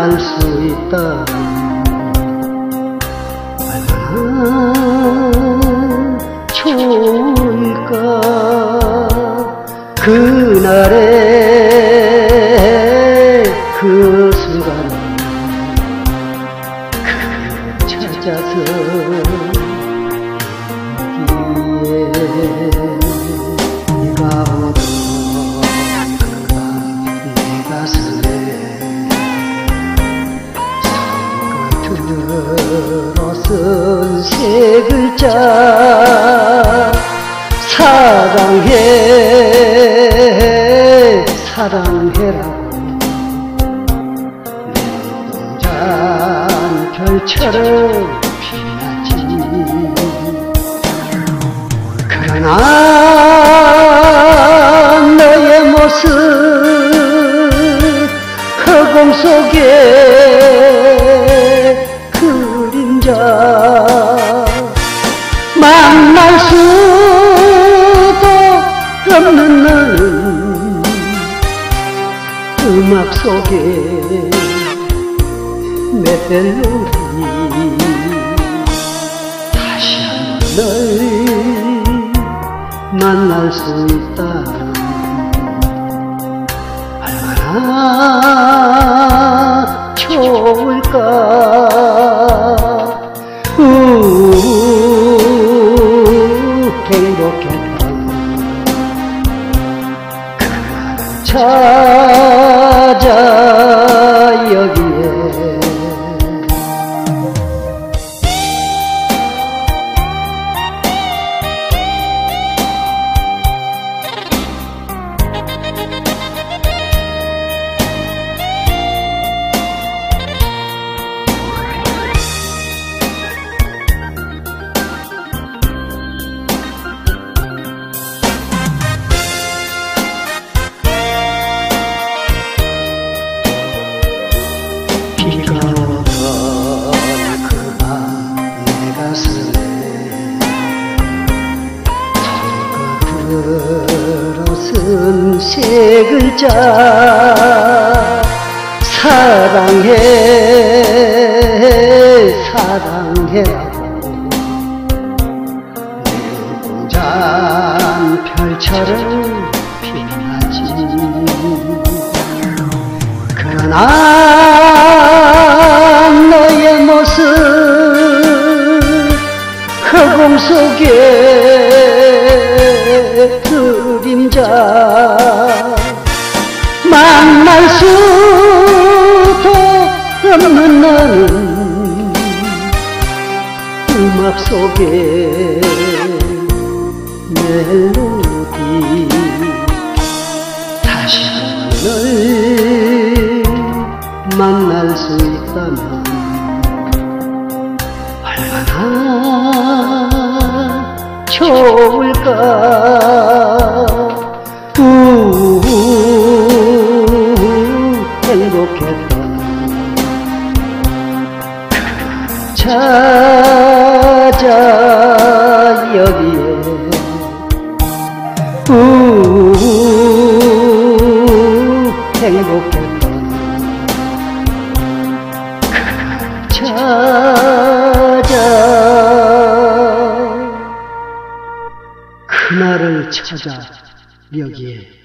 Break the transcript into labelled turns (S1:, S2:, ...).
S1: 만날 수 있다면 얼마나 좋을까. 그날의 그 순간을 찾아서 네가 오던 내 가슴에 손끝으로 쓴 세 글자 사랑해 사랑해라고 내 동잔 별처럼 빛나지. 그러나 너의 모습 허공 속에 그림자 만날 수도 없는 너는 음악 속에 멜로디 다시 한번 널 만날 수 있다면 얼마나 좋을까. 행복했던 그날을 찾아 여기에 비가 오던 그밤 내 가슴에 손끝으로 쓴 세 글자 사랑해 사랑해라고 내 동잔 별처럼 빛나지. 그러나 너의 모습 허공 속에 그림자 만날 수도 없는 너는 음악 속에 멜로디 다시 널 만날 수 있다면 얼마나 좋을까. 행복했던 찾아 여기에 행복했던 찾아 그날을 찾아 여기에